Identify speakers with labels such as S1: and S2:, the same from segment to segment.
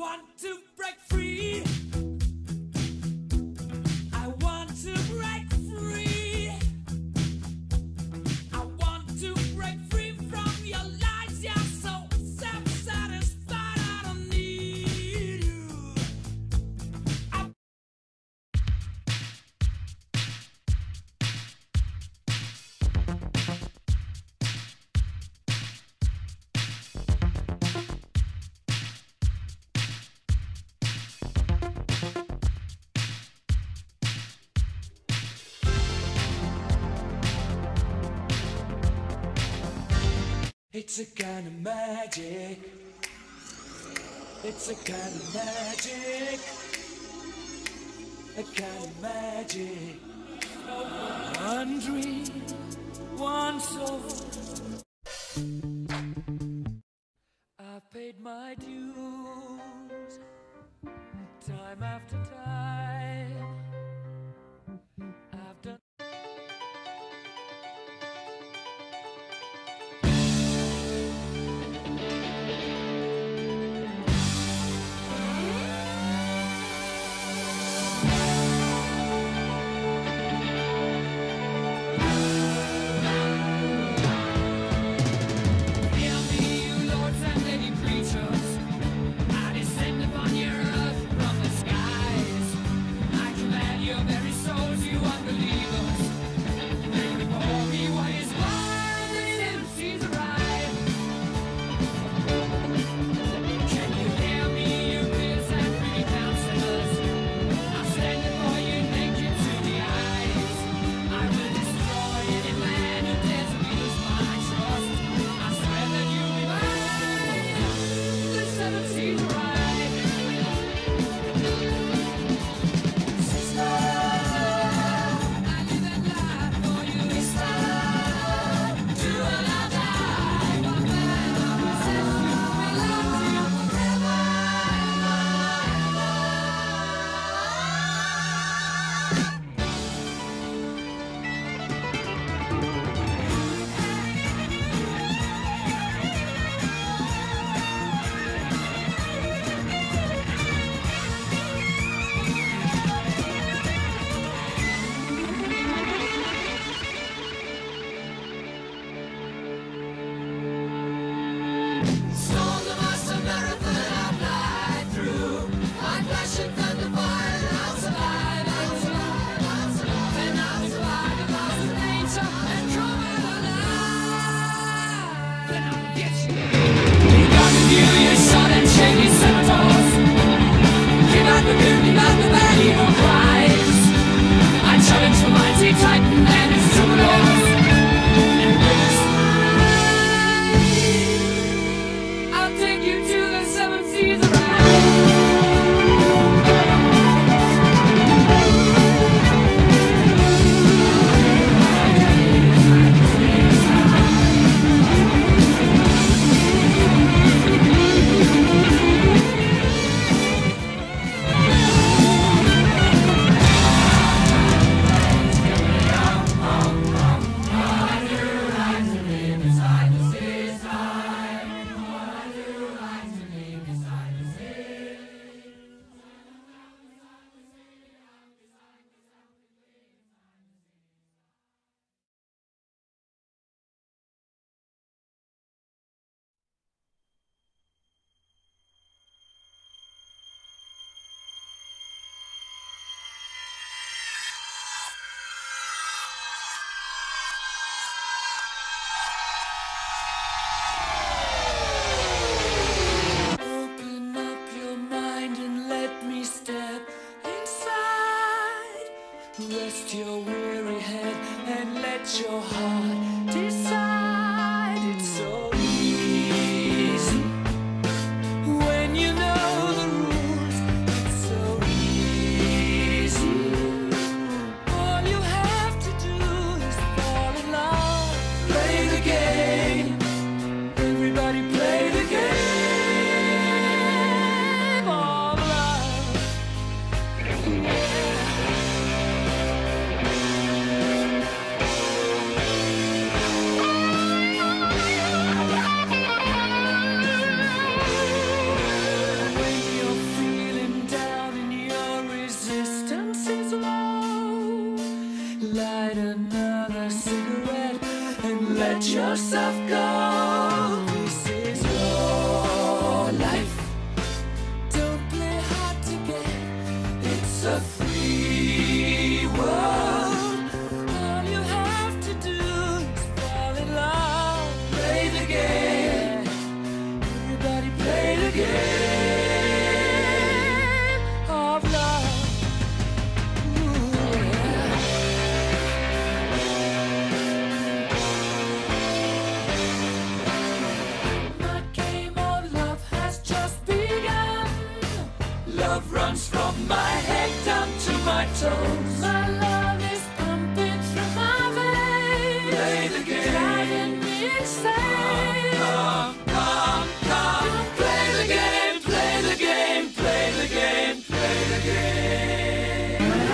S1: It's a kind of magic. It's a kind of magic. A kind of magic. One dream, one soul. I paid my dues time after time. I've done. the game of love. My game of love has just begun. Love runs from my head down to my toes. My love is pumping through my veins. Play the game, driving me insane. Come, come, come, play the game, play the game, play the game, play the game.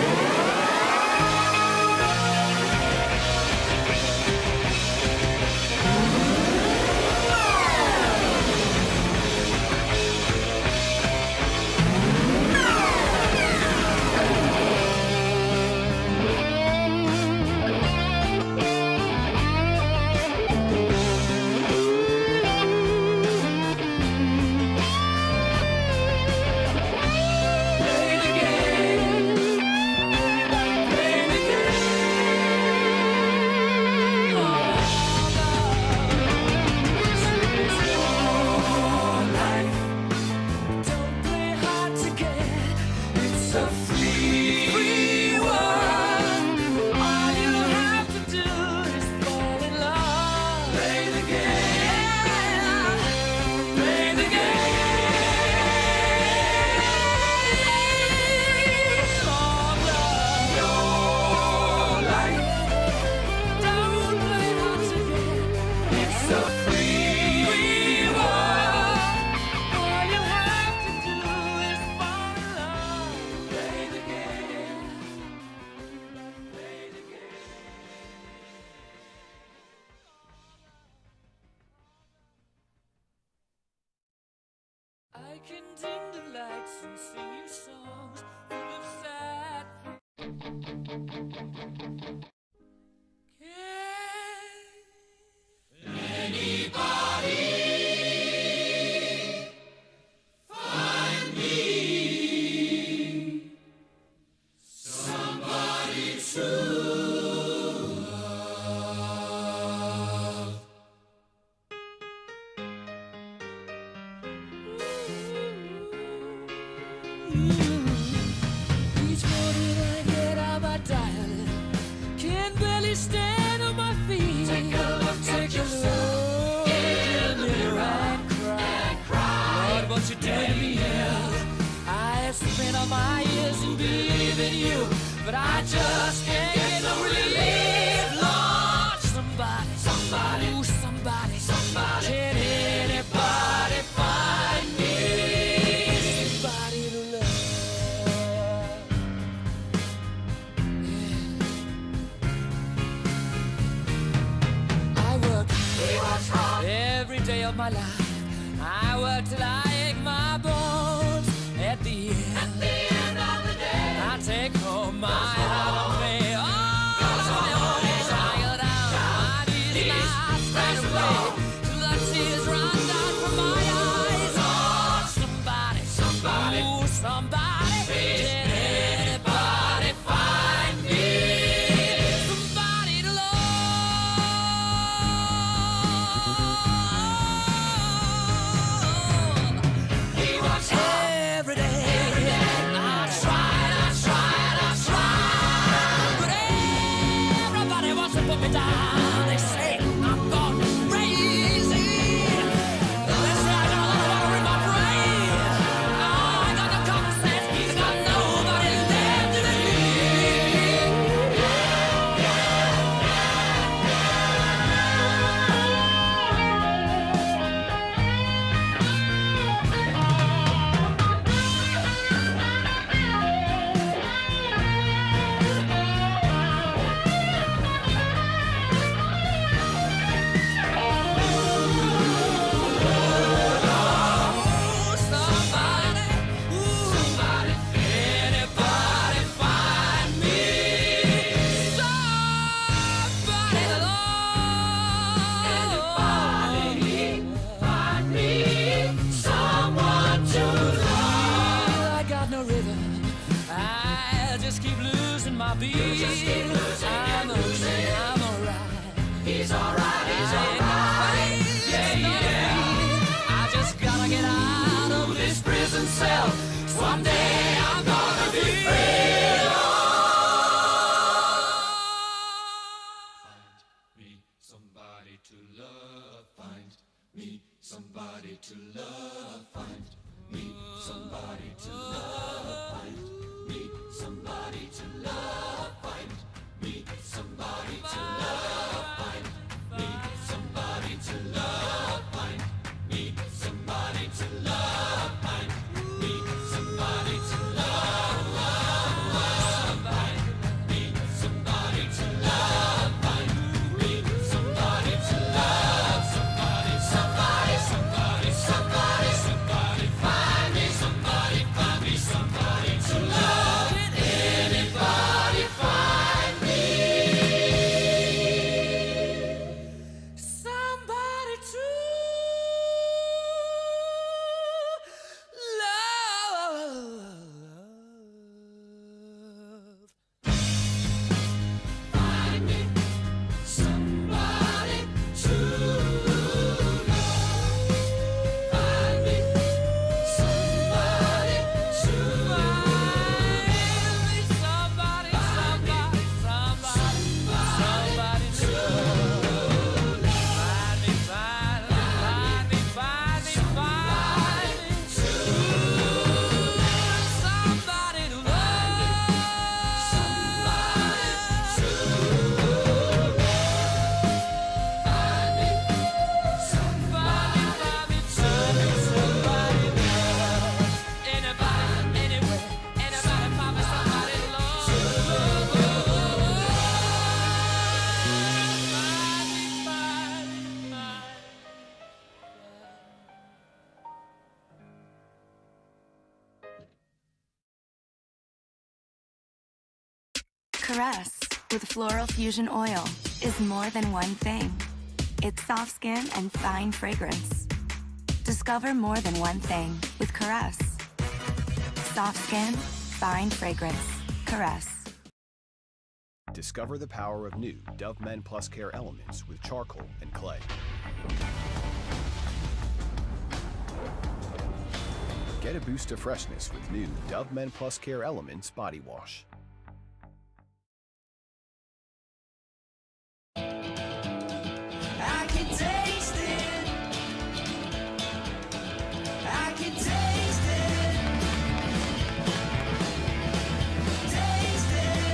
S1: I can dim the lights and sing you songs full of sad. Can anybody find me somebody to love? Each morning I get out my dial, can barely stand on my feet. Take a look at yourself in the mirror and cry. Lord, what you doing to me here? I have spent all my years in believing you, but I just can't get no relief. Lord, somebody, somebody, ooh, somebody, somebody. Can anybody find me somebody to love? I work every day of my life. I work till I ache my bones. At the end of the day, I take home my hard pay. Oh, tired out, my knees not straight away till the tears run down from my eyes. Oh, somebody, somebody, ooh, somebody, can anybody find me somebody to love? He wants every day. I tried, I tried, I tried. to love, find me somebody to love, find me somebody to love, find me somebody to love, find me somebody to love, find me somebody to love, find me somebody to love, find me somebody to love, find me somebody to love, somebody, somebody, somebody, somebody, somebody, find me somebody, find me somebody to love. Anybody find me somebody to love. Find me somebody to love. Find me somebody to love. Somebody, somebody, somebody, somebody to love. Find me, find me, find me, find me, find me to love. Somebody to love. Somebody to love. Find me somebody, find me somebody to love. Anybody, anywhere, anybody, find me somebody to love.
S2: Caress with Floral Fusion Oil is more than one thing. It's soft skin and fine fragrance. Discover more than one thing with Caress. Soft skin, fine fragrance. Caress.
S3: Discover the power of new Dove Men Plus Care Elements with charcoal and clay. Get a boost of freshness with new Dove Men Plus Care Elements Body Wash.
S1: I can taste it. I can taste it. Taste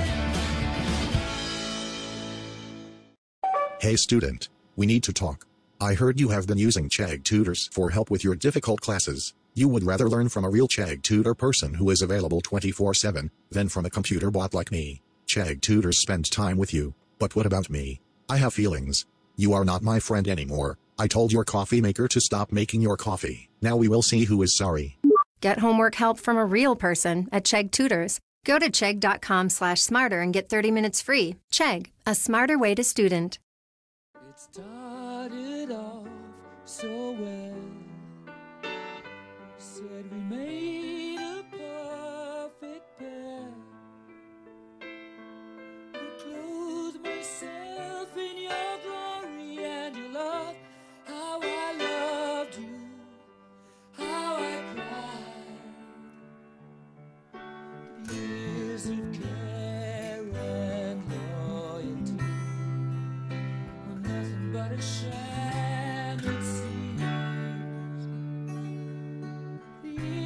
S1: it.
S4: Hey student, we need to talk. I heard you have been using Chegg Tutors for help with your difficult classes. You would rather learn from a real Chegg Tutor person who is available 24/7 than from a computer bot like me. Chegg Tutors spend time with you, but what about me? I have feelings. You are not my friend anymore. I told your coffee maker to stop making your coffee. Now we will see who is sorry.
S5: Get homework help from a real person at Chegg Tutors. Go to chegg.com/smarter and get 30 minutes free. Chegg, a smarter way to student.
S1: It started off so well. Said we made a perfect pair. I clothed myself in your glory and your love. How I loved you, how I cried. Years of care and loyalty were nothing but a sham, it seems.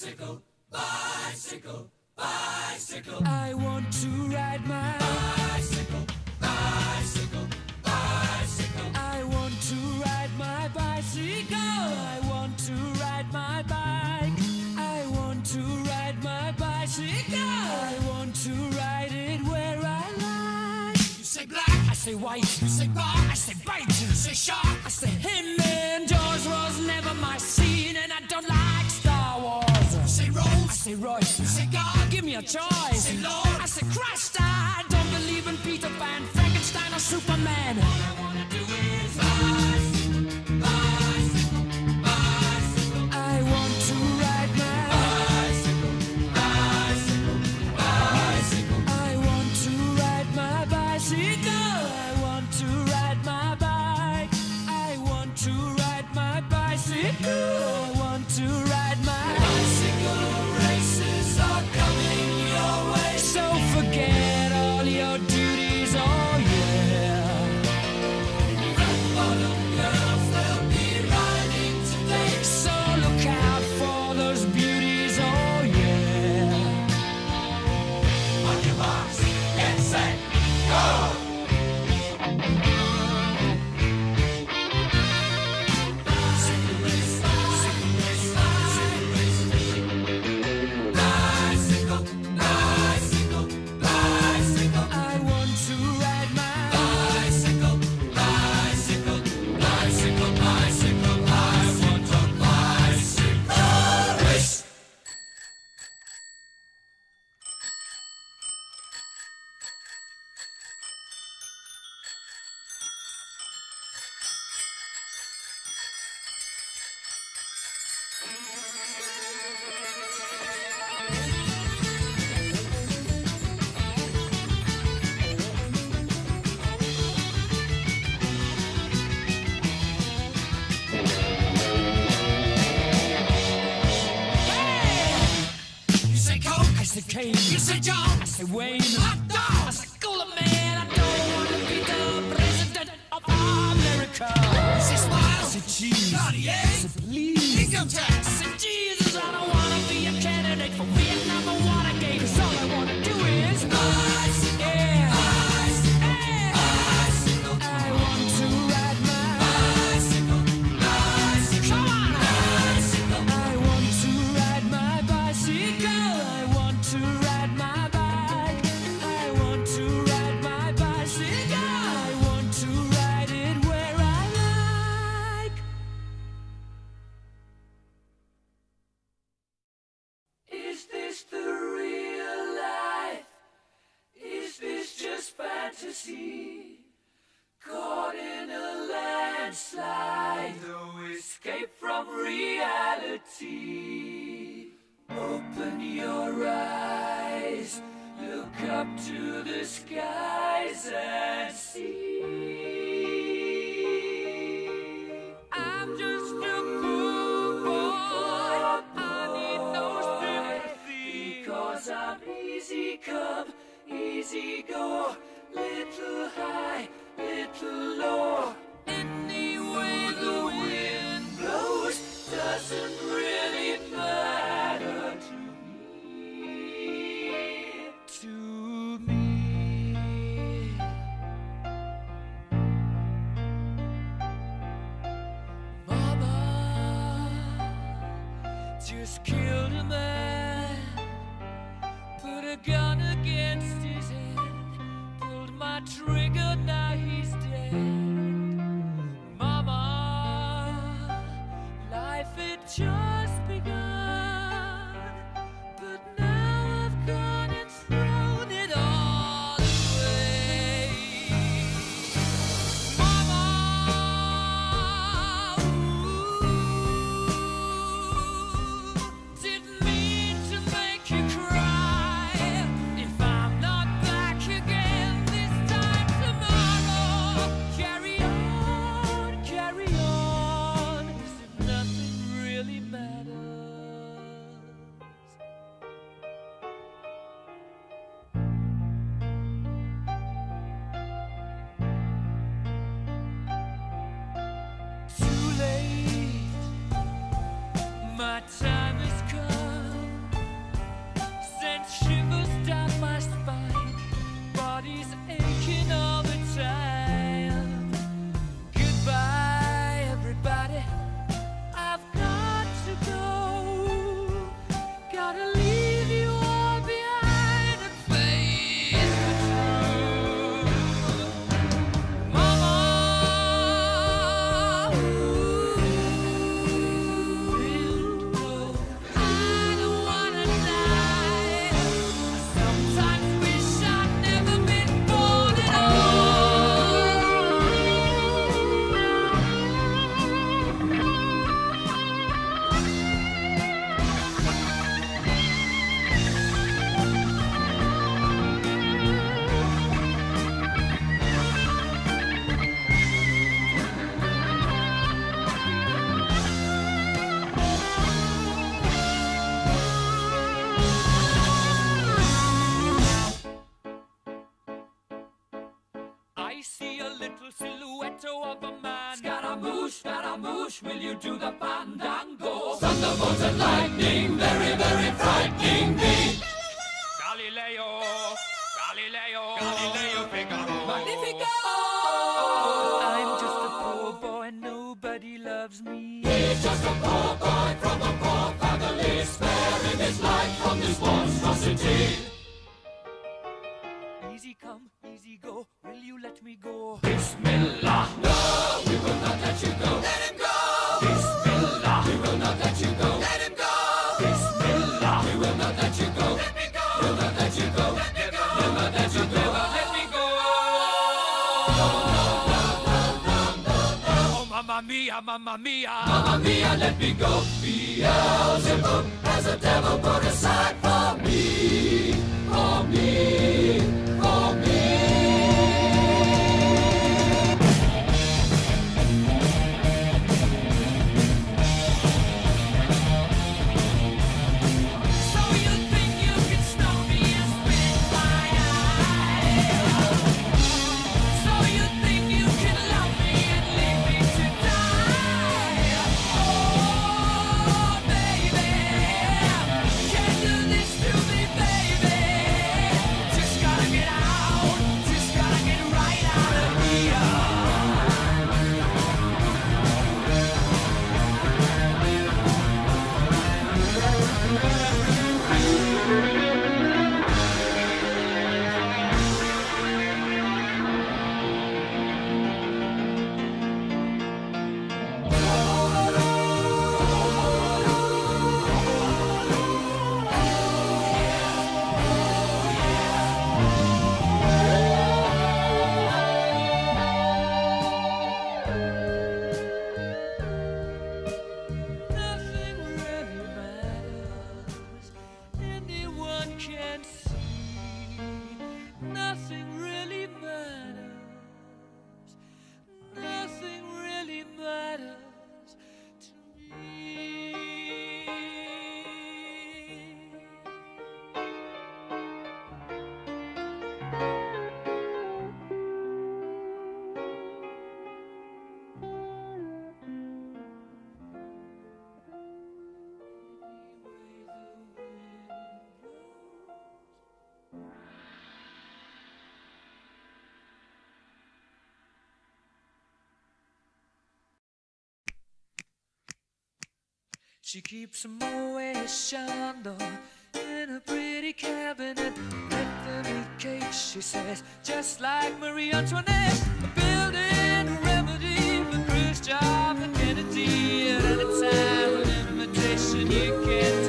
S1: bicycle, bicycle, bicycle. I want to ride my bicycle, bicycle, bicycle. I want to ride my bicycle. I want to ride my bike. I want to ride my bicycle. I want to ride it where I like. You say black, I say white. You say bar, I say bite. You say shark, I say him. And Jaws was never my scene, and I don't like Star Wars. You say Rose, I say Royce. You say God, give me a choice. You say Lord, I say Christ. I don't believe in Peter Pan, Frankenstein, or Superman. All I wanna do is bicycle, bicycle, bicycle. I want to ride my bicycle, bicycle, bicycle. I want to ride my bicycle. I want to ride my bike. I want to ride my bicycle. I want to ride my bicycle. Races are coming your way, so forget all your duties. Oh yeah. Red bottom girls, they'll be riding today, so look out for those beauties. Oh yeah. On your marks, get set, go. Bicycle race, bicycle race, bicycle race. Bicycle, bicycle, bicycle. I want to ride my bicycle, bicycle, bicycle, bicycle. I want a bicycle race. You say Coke, I say Kane. You say John, I say Wayne. Hot dog, I say Cooler Man. I don't want to be the president of America. You say Smile, I say Cheese. Cartier, I say Please. Income tax, I say Jesus. I don't want to be a candidate for Vietnam or Watergate. 'Cause all I want to do is bicycle, yeah, bicycle, bicycle. I want to ride my bicycle, bicycle. Come on, bicycle. I want to ride my bicycle. I want to ride my bike. I want to ride my bicycle. I want to ride it where I like. Is this the real life? Is this just fantasy? Caught in a landslide, no escape from reality. Open your eyes, look up to the skies and see. I'm just a poor boy, I need no sympathy, because I'm easy come, easy go, little high, little low. Any way the wind blows doesn't really matter to me. Mama just killed a man, put a gun against his head, pulled my trigger, now he's dead. Mama, life had just begun, but now I've gone and thrown it all away. Mama, didn't mean to make you cry. If I'm not back again this time whoosh, will you do the fandango? Thunderbolts and lightning, very, very frightening me. Galileo, Galileo, Galileo Figaro. Magnifico! I'm just a poor boy, nobody loves me. He's just a poor boy from a poor family, sparing his life from this monstrosity. Easy come, easy go, will you let me go? Bismillah, no, we will not let you go. Let him go! Bismillah, we will not let you go. Let him go! Bismillah, we will not let you go. Let me go! We'll not let you go. Let me go! We'll not let you go. Let me go! Oh, mamma mia, mamma mia. Mamma mia, let me go. Beelzebub has a devil put aside for me. For me. For me. She keeps a Moet Chandon in a pretty cabinet. Let them eat cake, she says, just like Marie Antoinette. Building a remedy for Khrushchev and Kennedy. At any time, an invitation you can't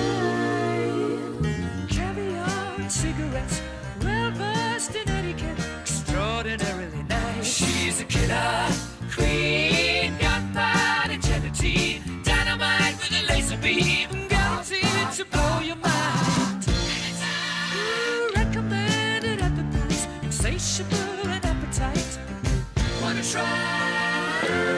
S1: decline. Caviar and cigarettes, well versed in etiquette, extraordinarily nice. She's a killer queen, gunpowder integrity. Dynamite with a laser beam, guaranteed to blow your mind. Recommended at the price, insatiable and appetite. Wanna try?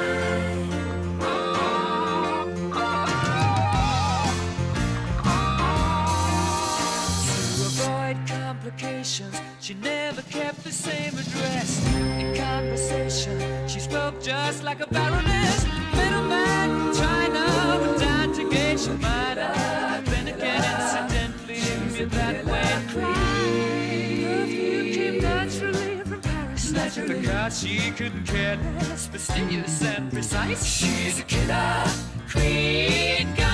S1: To avoid complications, she never kept the same address. In conversation, she spoke just like a baroness. Middleman from China with down to gauge, she might have been again incidentally me that way. Perfume came naturally from Paris, because she couldn't care less, fastidious and precise. She's a killer queen.